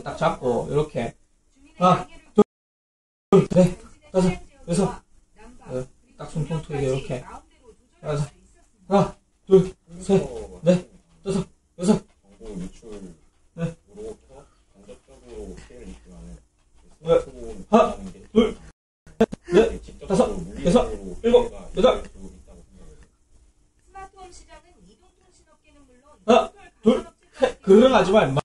딱 잡고, 이렇게. 하나, 둘, 셋, 다섯, 여섯. 딱 숨통 트이게, 이렇게. 하나, 둘, 셋, 넷, 다섯, 여섯. 네. 하나, 둘, 넷, 다섯, 여섯, 일곱, 여덟. 하나, 둘, 셋. 그러하지 마, 임마.